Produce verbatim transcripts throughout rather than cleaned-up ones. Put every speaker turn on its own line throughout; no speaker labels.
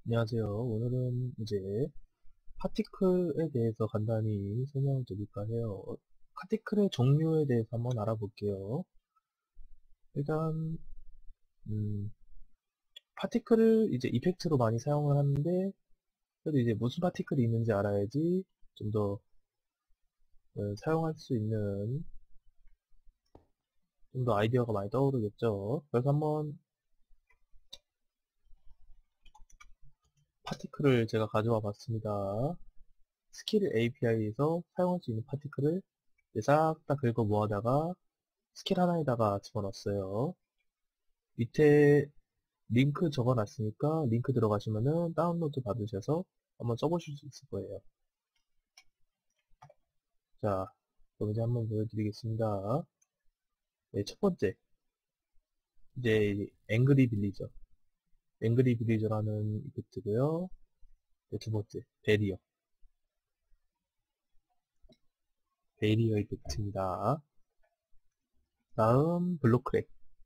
안녕하세요. 오늘은 이제 파티클에 대해서 간단히 설명을 드릴까 해요. 파티클의 종류에 대해서 한번 알아볼게요. 일단 음, 파티클을 이제 이펙트로 많이 사용을 하는데 그래도 이제 무슨 파티클이 있는지 알아야지 좀 더 사용할 수 있는 좀 더 아이디어가 많이 떠오르겠죠. 그래서 한번 파티클을 제가 가져와 봤습니다. 스킬 에이피아이에서 사용할 수 있는 파티클을 싹 다 긁어 모아다가 스킬 하나에다가 집어넣었어요. 밑에 링크 적어놨으니까 링크 들어가시면은 다운로드 받으셔서 한번 써보실 수 있을 거예요. 자, 그럼 이제 한번 보여드리겠습니다. 네, 첫 번째, 이제 앵그리 빌리저. 앵그리 빌리저라는 이펙트고요. 네, 두 번째, 베리어. 베리어 이펙트입니다. 다음, 블록크랙.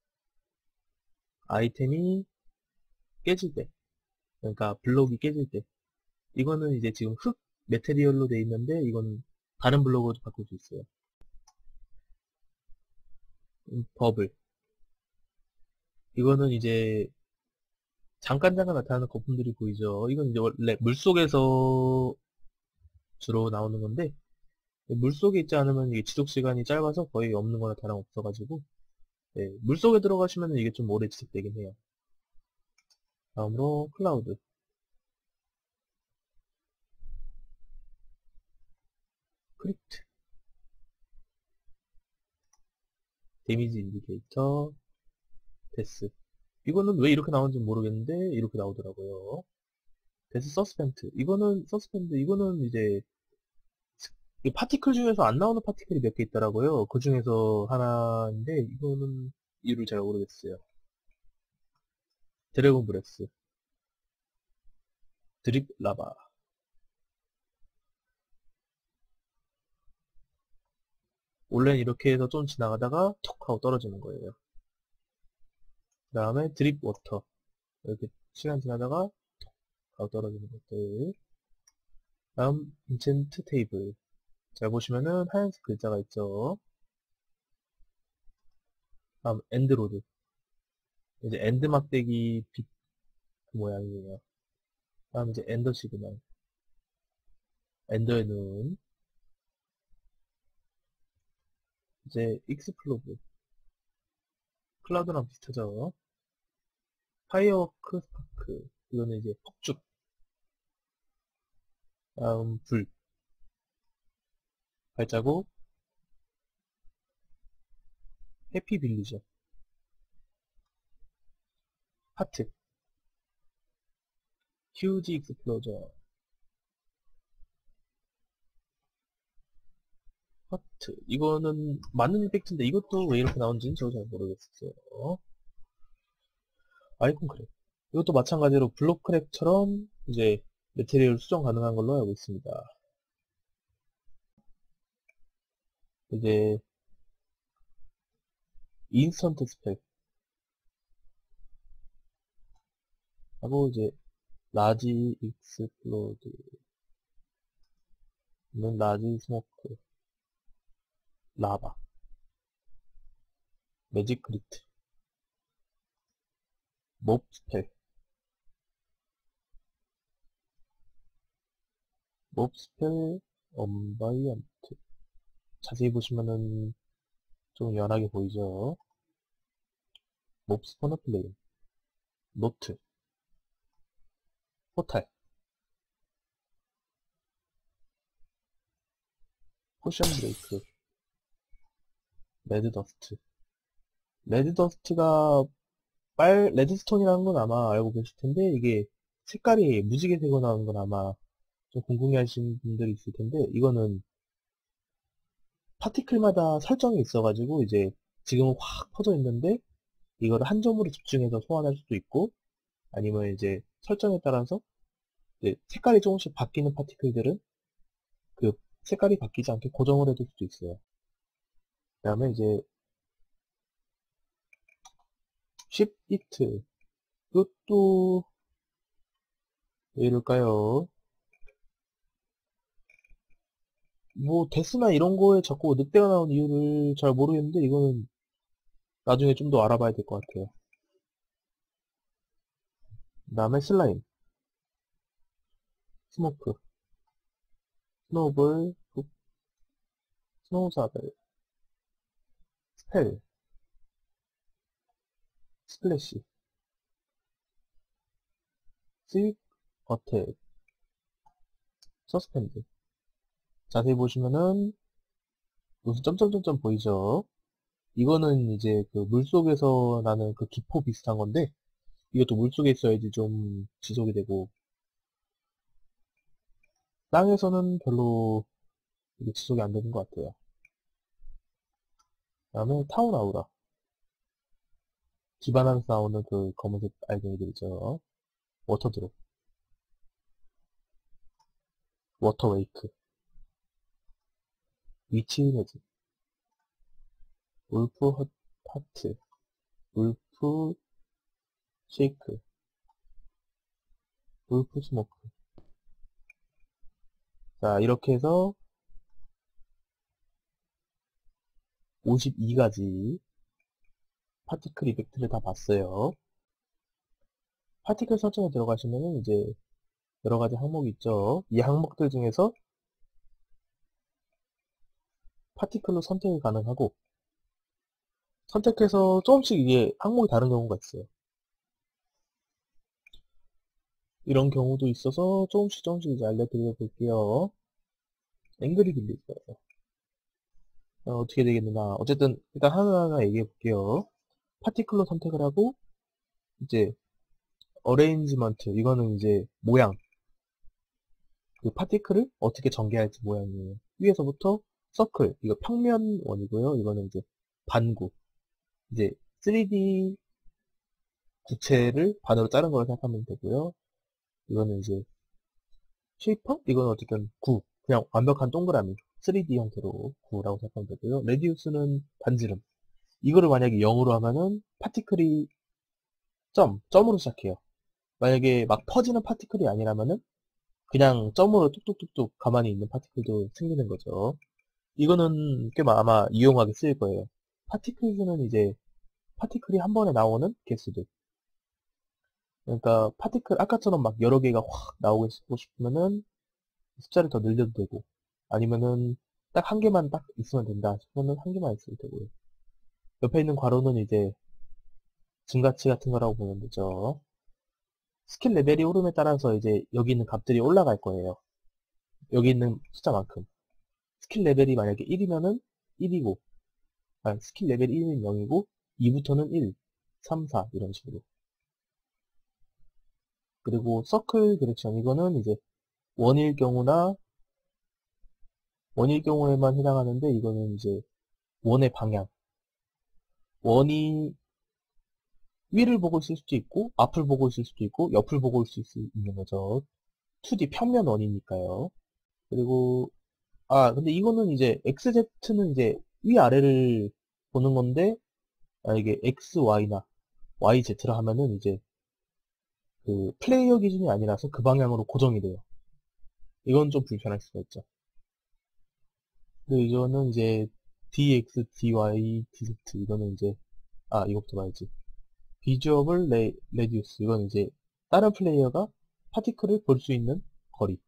아이템이 깨질 때, 그러니까 블록이 깨질 때. 이거는 이제 지금 흙 메테리얼로 돼 있는데 이건 다른 블록으로 바꿀 수 있어요. 음, 버블. 이거는 이제 잠깐 잠깐 나타나는 거품들이 보이죠. 이건 이제 원래 물속에서 주로 나오는 건데 물속에 있지 않으면 이게 지속 시간이 짧아서 거의 없는 거나 다름없어가지고 네, 물속에 들어가시면 이게 좀 오래 지속되긴 해요. 다음으로 클라우드. 크립트. 데미지 인디케이터. 데스. 이거는 왜 이렇게 나오는지 모르겠는데 이렇게 나오더라고요. 데스 서스펜트. 이거는 서스펜트. 이거는 이제 이 파티클 중에서 안 나오는 파티클이 몇 개 있더라고요. 그 중에서 하나인데 이거는 이유를 잘 모르겠어요. 드래곤 브레스. 드립 라바. 원래는 이렇게 해서 좀 지나가다가 톡 하고 떨어지는 거예요. 그 다음에 드립 워터. 이렇게 시간 지나다가 톡 하고 떨어지는 것들. 다음 인챈트 테이블. 잘 보시면은 하얀색 글자가 있죠. 다음 엔드로드. 이제 엔드 막대기 빛 모양이에요. 다음 이제 엔더 시그널. 엔더의 눈. 이제 익스플로브. 클라우드랑 비슷하죠. 파이어워크 스파크. 이거는 이제 폭죽. 다음 불. 발자국. 해피 빌리죠. 하트. 휴지 익스플로저. 하트. 이거는 맞는 이펙트인데 이것도 왜 이렇게 나온지는 저도 잘 모르겠어요. 아이콘 크랙. 이것도 마찬가지로 블록 크랙처럼 이제 메테리얼 수정 가능한 걸로 알고 있습니다. 이제 인스턴트 스펙 하고 이제 라지 익스플로드는 라지 스모크 라바 매직 크리트 몹 스펠 몹 스펠 언바이언트 자세히 보시면은 좀 연하게 보이죠. 몹 스포너 플레임 노트 포탈 포션 브레이크 레드 더스트 레드 더스트가 빨 레드스톤이라는 건 아마 알고 계실 텐데 이게 색깔이 무지개 색으로 나오는 건 아마 좀 궁금해 하시는 분들이 있을 텐데 이거는 파티클마다 설정이 있어가지고 이제 지금은 확 퍼져 있는데 이거를 한 점으로 집중해서 소환할 수도 있고 아니면 이제 설정에 따라서 이제 색깔이 조금씩 바뀌는 파티클들은 그 색깔이 바뀌지 않게 고정을 해둘 수도 있어요. 그 다음에 이제 쉽 히트 이것도 왜 이럴까요? 뭐 데스나 이런 거에 자꾸 늑대가 나온 이유를 잘 모르겠는데 이거는 나중에 좀 더 알아봐야 될 것 같아요. 그 다음에 슬라임, 스모크, 스노우볼, 훅, 스노우사벨, 스펠, 스플래시, 스윅, 어택, 서스펜드. 자세히 보시면은 무슨 점점점점 보이죠? 이거는 이제 그 물속에서 나는 그 기포 비슷한 건데 이것도 물속에 있어야지 좀 지속이 되고 땅에서는 별로 이게 지속이 안 되는 것 같아요. 그 다음에 타운 아우라. 기반하면서 나오는 그 검은색 알갱이들이죠. 워터드롭, 워터웨이크, 위치 이미지, 울프 헛 하트, 울프 쉐이크, 울프 스모크. 자, 이렇게 해서 오십이 가지 파티클 이펙트를 다 봤어요. 파티클 설정에 들어가시면은 이제 여러 가지 항목이 있죠. 이 항목들 중에서 파티클로 선택이 가능하고 선택해서 조금씩 이게 항목이 다른 경우가 있어요. 이런 경우도 있어서 조금씩 조금씩 이제 알려드려 볼게요. 앵그리 빌리죠. 어, 어떻게 되겠느냐. 어쨌든 일단 하나하나 얘기해 볼게요. 파티클로 선택을 하고 이제 어레인지먼트 이거는 이제 모양 그 파티클을 어떻게 전개할지 모양이에요. 위에서부터 서클 이거 평면원이고요. 이거는 이제 반구 이제 쓰리디 구체를 반으로 자른 걸 생각하면 되고요. 이거는 이제 쉐이퍼? 이건 어쨌든 구 그냥 완벽한 동그라미 쓰리디 형태로 구라고 생각하면 되고요. 레디우스는 반지름 이거를 만약에 영으로 하면은 파티클이 점, 점으로 시작해요. 만약에 막 퍼지는 파티클이 아니라면은 그냥 점으로 뚝뚝뚝뚝 가만히 있는 파티클도 생기는 거죠. 이거는 꽤 아마 이용하게 쓰일 거예요. 파티클즈는 이제 파티클이 한 번에 나오는 개수들. 그러니까 파티클 아까처럼 막 여러 개가 확 나오고 싶으면은 숫자를 더 늘려도 되고 아니면은 딱 한 개만 딱 있으면 된다 싶으면은 한 개만 있어도 되고요. 옆에 있는 괄호는 이제 증가치 같은 거라고 보면 되죠. 스킬 레벨이 오름에 따라서 이제 여기 있는 값들이 올라갈 거예요. 여기 있는 숫자만큼. 스킬 레벨이 만약에 일이면은 일이고, 아, 스킬 레벨 일은 영이고, 이부터는 일, 삼, 사, 이런 식으로. 그리고 서클 디렉션, 이거는 이제 원일 경우나, 원일 경우에만 해당하는데, 이거는 이제 원의 방향. 원이 위를 보고 있을 수도 있고, 앞을 보고 있을 수도 있고, 옆을 보고 있을 수 있는 거죠. 투디 평면 원이니까요. 그리고 아, 근데 이거는 이제 엑스제트는 이제 위아래를 보는 건데, 만약에 엑스 와이나 와이 제트라 하면은 이제 그 플레이어 기준이 아니라서 그 방향으로 고정이 돼요. 이건 좀 불편할 수가 있죠. 그리고 이거는 이제 디엑스, 디와이, 디제트 이거는 이제 아, 이것부터 봐야지. 비주얼 레, 레디우스 이건 이제 다른 플레이어가 파티클을 볼 수 있는 거리.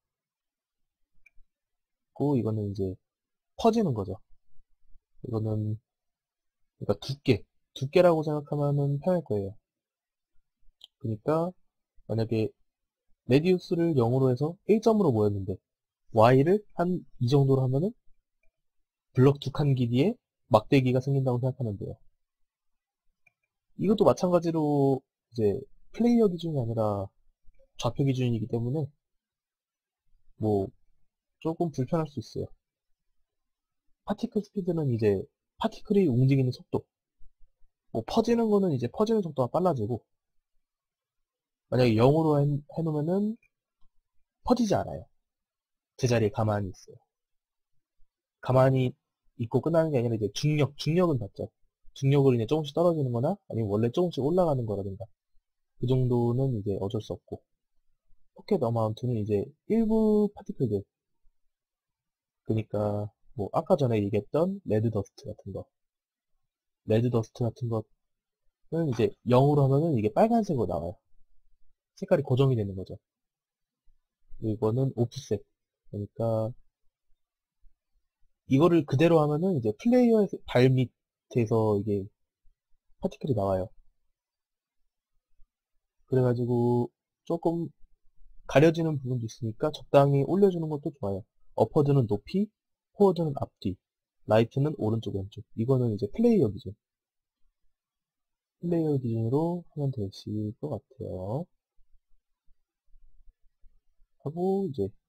고 이거는 이제 퍼지는 거죠. 이거는 그러니까 두께, 두께라고 생각하면은 편할 거예요. 그러니까 만약에 레디우스를 영으로 해서 일 점으로 모였는데 y를 한 이 정도로 하면은 블럭 두 칸 길이에 막대기가 생긴다고 생각하면 돼요. 이것도 마찬가지로 이제 플레이어 기준이 아니라 좌표 기준이기 때문에 뭐 조금 불편할 수 있어요. 파티클 스피드는 이제 파티클이 움직이는 속도, 뭐 퍼지는 거는 이제 퍼지는 속도가 빨라지고 만약에 영으로 해, 해놓으면은 퍼지지 않아요. 제자리에 가만히 있어요. 가만히 있고 끝나는 게 아니라 이제 중력, 중력은 받죠. 중력을 이제 조금씩 떨어지는 거나 아니면 원래 조금씩 올라가는 거라든가 그 정도는 이제 어쩔 수 없고 포켓 어마운트는 이제 일부 파티클들, 그러니까 뭐 아까 전에 얘기했던 레드 더스트 같은 거, 레드 더스트 같은 거는 이제 영으로 하면은 이게 빨간색으로 나와요. 색깔이 고정이 되는 거죠. 이거는 오프셋. 그러니까 이거를 그대로 하면은 이제 플레이어의 발 밑에서 이게 파티클이 나와요. 그래가지고 조금 가려지는 부분도 있으니까 적당히 올려주는 것도 좋아요. 어퍼드는 높이, 포워드는 앞뒤, 라이트는 오른쪽 왼쪽. 이거는 이제 플레이어 기준. 플레이어 기준으로 하면 되실 것 같아요. 하고 이제